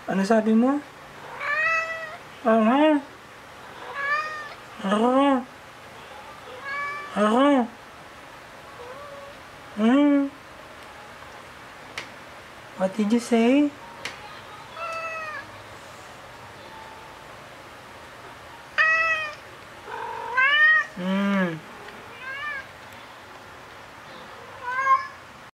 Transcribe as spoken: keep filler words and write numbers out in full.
Ano sabi mo? Aha. Aha. Aha. Hmm. What did you say? Hmm.